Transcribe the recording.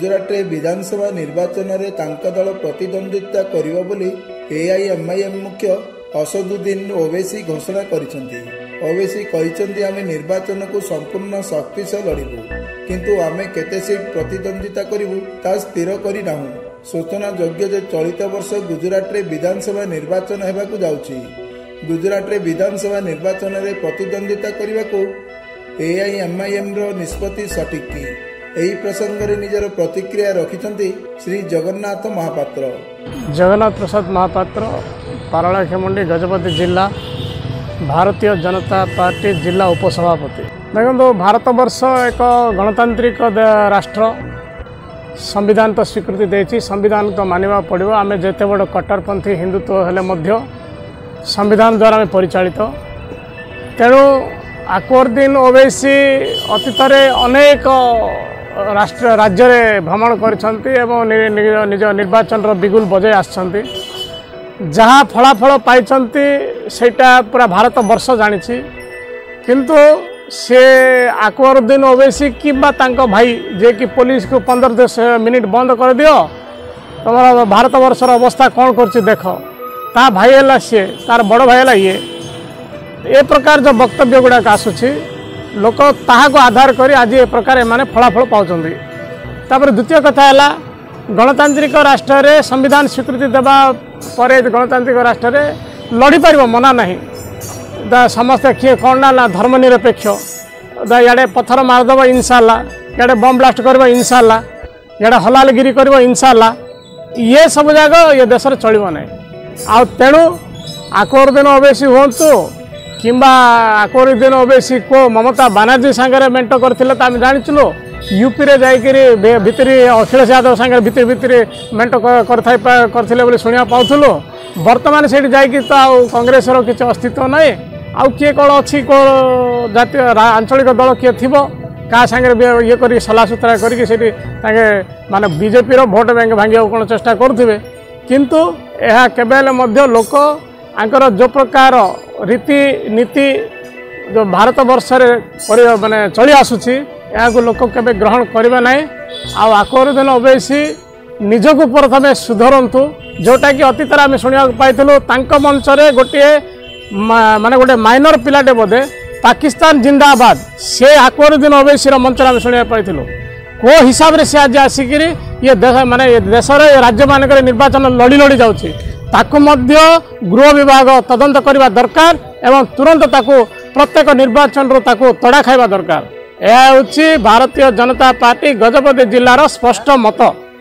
गुजरात रे विधानसभा निर्वाचन रे तांका दल प्रतिद्वंदिता करिबा बोली एआईएमआईएम मुख्य असदुद्दीन ओवैसी घोषणा करिसेंती। ओवैसी कहिसेंती आमे निर्वाचन को संपूर्ण शक्ति से लड़िबू, किंतु आमे केते सीट प्रतिद्वंदिता करिबू ता स्थिर करि नाहु। सूचना योग्य जे चलित वर्ष गुजरात रे विधानसभा निर्वाचन हेबाकू जाउची। गुजरात रे विधानसभा निर्वाचन रे प्रतिद्वंदिता करिबा को एआईएमआईएम रो निष्पत्ति सठिक की एही प्रसंग रे निजर प्रतिक्रिया रखिछंती श्री जगन्नाथ महापात्र। जगन्नाथ प्रसाद महापात्र, पारलाखेमुंडी, गजपति जिला, भारतीय जनता पार्टी जिला उपसभापति। देखो, भारत वर्ष एक गणतांत्रिक राष्ट्र, संविधान तो स्वीकृति देछि, संविधान तो मानिबा पड़िबो। आमे जेते बड़ कट्टरपंथी हिंदुत्व हेले मध्य संविधान द्वारा आमे परिचालित। तेणु अकबरुद्दीन ओवैसी अतीत अनेक राष्ट्र राज्य में भ्रमण करछंती एवं निज निर्वाचन बिगुल बजाई आछंती। जहाँ फलाफल पाइछंती सेटा पूरा भारत वर्ष जानिछि, किंतु से अकबरुद्दीन ओवैसी किंबा तांको भाई जे कि पुलिस को 15 मिनिट बंद कर दियो, तुम भारत वर्षर अवस्था कौन कर देख, ता भाई है सी, तार बड़ भाई है ये प्रकार जो वक्तव्य गुड़ाक आसूची, लोक ताहाको आधार करी आज ए प्रकार एमाने फलाफल पाउछंती। तापर द्वितीय कथा है, गणतांत्रिक राष्ट्र रे संविधान स्वीकृति देवा परे गणतांत्रिक राष्ट्र रे लड़ी पारिबो मना नहीं। समस्ते किए कौन ना धर्मनिरपेक्ष, इे पत्थर मारदेव इंशाल्लाह, इे बम ब्लास्ट कर इंशाल्लाह, इे हलालगिरी कर इंशाल्लाह, ये सब जाक ये देश में चलो ना। आ तेणु अकबरुद्दीन ओवैसी हूँ किंबा अकबरुद्दीन ओवैसी को ममता बानार्जी सांगे मेंट करथिले त आम जानिचुलो। यूपी रे जाइकरी भितरी अखिलेश यादव सांगे भितरी भितरी मेंट करथिले बोली सुनिया पाउथुलो। वर्तमान सेठी जाइकि त कांग्रेस रो किछ अस्तित्व नै। आउ किए कौन अच्छी को जातीय आंचलिक दल किए थी क्या सांगे ये कर सलासुतरा करके माने बीजेपी रो भोट बैंक भांगा कौन चेष्टा करुवे, किंतु यह केवल लोक आंकर जो प्रकार रीति नीति जो भारत वर्ष माने चली आसुची यहाँ लोक केवे ग्रहण करेंगे ना। अकबरुद्दीन ओवैसी निजको प्रथमे सुधरतु, जोटा कि अतीत आम शुणा पाई मंच गोटे माने गोटे माइनर पिलाटे बोधे पाकिस्तान जिंदाबाद से अकबरुद्दीन ओवैसी मंच आम शुणा पाई को हिसाब से आज आसिक ये देश माने देश राज्य मानक निर्वाचन लड़ी लड़ी जाऊँगी, ताकू मध्य गृह विभाग तदंत करने दरकार एवं तुरंत ताकू प्रत्येक निर्वाचन ताकू तड़ा खाइबा दरकार। यह हूँ भारतीय जनता पार्टी गजपति जिलार स्पष्ट मत।